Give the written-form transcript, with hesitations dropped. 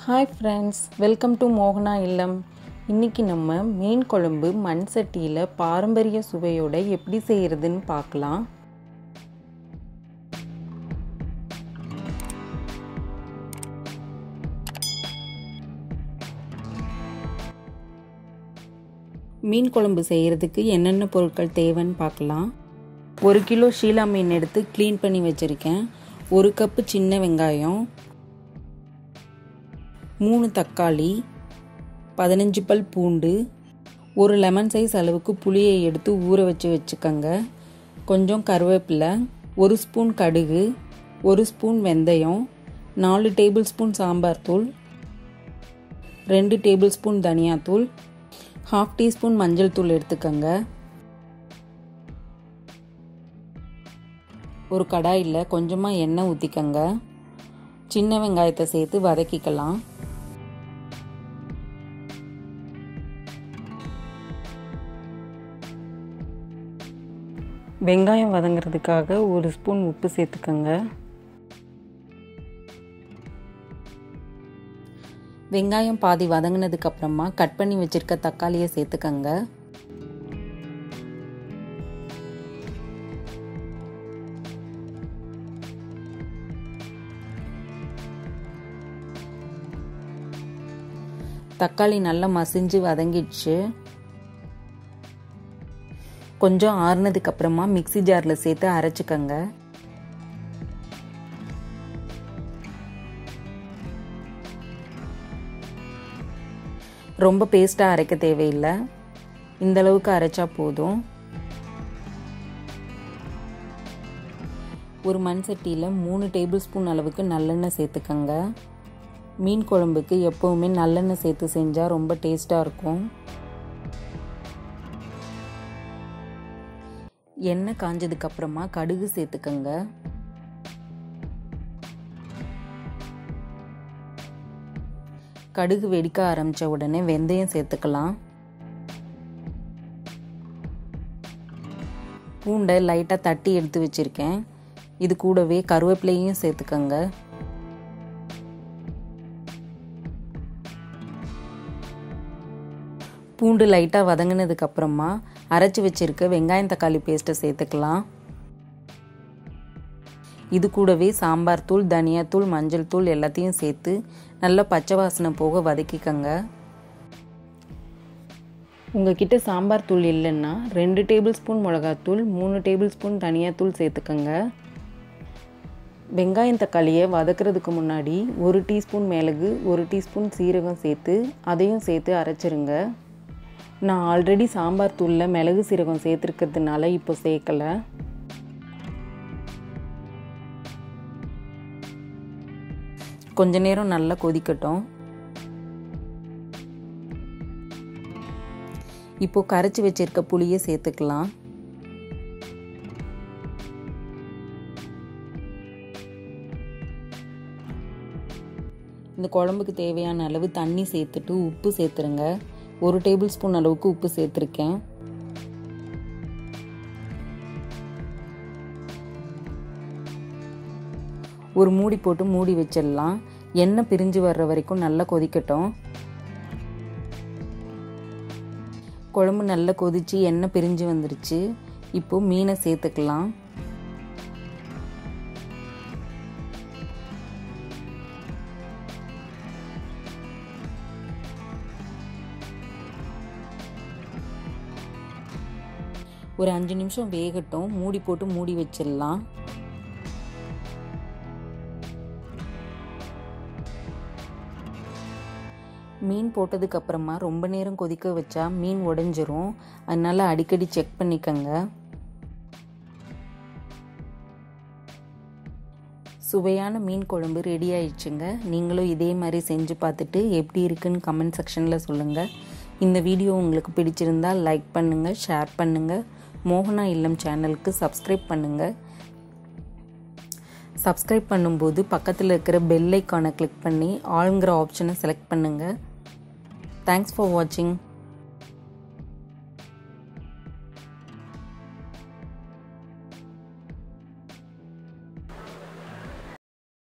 Hi friends, welcome to Mohana illam. இன்னைக்கு நம்ம மீன் குழம்பு மண் சட்டியில பாரம்பரிய சுவையோட எப்படி செய்யறதுன்னு பார்க்கலாம். மீன் குழம்பு செய்யறதுக்கு என்னென்ன பொருட்கள் தேவைன்னு பார்க்கலாம். 1 கிலோ ஷீலா மீன் எடுத்து க்ளீன் பண்ணி வச்சிருக்கேன். 1 கப் சின்ன வெங்காயம், 3 தக்காளி, 15 பல் பூண்டு, ஒரு லெமன் சைஸ் அளவுக்கு புளியை எடுத்து ஊற வச்சுக்கோங்க. கொஞ்சம் கருவேப்பிலை, 1 ஸ்பூன் கடுகு, 1 ஸ்பூன் வெந்தயம், 4 டேபிள் ஸ்பூன் சாம்பார் தூள், 2 டேபிள் ஸ்பூன் தனியாத்தூள், 1/2 டீஸ்பூன் மஞ்சள் தூள் எடுத்துக்கோங்க. ஒரு கடாயில் கொஞ்சமாக எண்ணெய் ஊற்றிக்கங்க. சின்ன வெங்காயத்தை சேர்த்து வதக்கிக்கலாம். வெங்காயம் வதங்கிறதுக்காக 1 ஸ்பூன் உப்பு சேர்த்துக்கங்க. வெங்காயம் பாதி வதங்கினதுக்கு அப்புறமா கட் பண்ணி வச்சிருக்க தக்காளியை சேர்த்துக்கங்க. தக்காளி நல்லா மசிஞ்சு வதங்கிடுச்சு. கொஞ்சம் ஆறுனதுக்கு அப்புறமா மிக்ஸி ஜாரில் சேர்த்து அரைச்சிக்கங்க. ரொம்ப பேஸ்ட்டாக அரைக்க தேவையில்லை, இந்த அளவுக்கு அரைச்சா போதும். ஒரு மண் சட்டியில் 3 டேபிள் ஸ்பூன் அளவுக்கு நல்லெண்ணெய் சேர்த்துக்கங்க. மீன் குழம்புக்கு எப்போவுமே நல்லெண்ணெய் சேர்த்து செஞ்சால் ரொம்ப டேஸ்ட்டாக இருக்கும். எண்ணெய் காஞ்சதுக்கு அப்புறமா கடுகு சேர்த்துக்கங்க. கடுகு வெடிக்க ஆரம்பித்த உடனே வெந்தயம் சேர்த்துக்கலாம். பூண்டை லைட்டாக தட்டி எடுத்து வச்சுருக்கேன். இது கூடவே கருவேப்பிலையும் சேர்த்துக்கங்க. பூண்டு லைட்டாக வதங்கினதுக்கு அப்புறமா அரைச்சி வச்சிருக்க வெங்காயம் தக்காளி பேஸ்ட்டை சேர்த்துக்கலாம். இது கூடவே சாம்பார் தூள், தனியாத்தூள், மஞ்சள் தூள் எல்லாத்தையும் சேர்த்து நல்லா பச்சை வாசனை போக வதக்கிக்கங்க. உங்ககிட்ட சாம்பார் தூள் இல்லைன்னா 2 டேபிள் ஸ்பூன் மிளகாத்தூள், 3 டேபிள் ஸ்பூன் தனியாத்தூள் சேர்த்துக்கங்க. வெங்காயம் தக்காளியை வதக்கிறதுக்கு முன்னாடி 1 டீஸ்பூன் மிளகு, 1 டீஸ்பூன் சீரகம் சேர்த்து அதையும் சேர்த்து அரைச்சிருங்க. நான் ஆல்ரெடி சாம்பார் தூளில் மிளகு சீரகம் சேர்த்துருக்கிறதுனால இப்போ சேர்க்கலை. கொஞ்ச நேரம் நல்லா கொதிக்கட்டும். இப்போ கரைச்சி வச்சிருக்க புளியை சேர்த்துக்கலாம். இந்த குழம்புக்கு தேவையான அளவு தண்ணி சேர்த்துட்டு உப்பு சேர்த்துருங்க. 1 டேபிள் ஸ்பூன் அளவுக்கு உப்பு சேர்த்துருக்கேன். ஒரு மூடி போட்டு மூடி வச்சிடலாம். எண்ணெய் பிரிஞ்சு வர்ற வரைக்கும் நல்லா கொதிக்கட்டும். குழம்பு நல்லா கொதிச்சு எண்ணெய் பிரிஞ்சு வந்துருச்சு. இப்போ மீனை சேர்த்துக்கலாம். ஒரு 5 நிமிஷம் வேகட்டும். மூடி போட்டு மூடி வச்சிடலாம். மீன் போட்டதுக்கு அப்புறமா ரொம்ப நேரம் கொதிக்க வச்சா மீன் உடைஞ்சிரும். அதனால அடிக்கடி செக் பண்ணிக்கங்க. சுவையான மீன் குழம்பு ரெடி ஆயிடுச்சுங்க. நீங்களும் இதே மாதிரி செஞ்சு பார்த்துட்டு எப்படி இருக்குன்னு கமெண்ட் செக்ஷனில் சொல்லுங்கள். இந்த வீடியோ உங்களுக்கு பிடிச்சிருந்தால் லைக் பண்ணுங்கள், ஷேர் பண்ணுங்கள். மோகனா இல்லம் சேனலுக்கு சப்ஸ்கிரைப் பண்ணுங்கள். சப்ஸ்கிரைப் பண்ணும்போது பக்கத்தில் இருக்கிற பெல் ஐக்கானை கிளிக் பண்ணி ஆளுங்கிற ஆப்ஷனை செலக்ட் பண்ணுங்கள். தேங்க்ஸ் ஃபார் வாட்சிங்.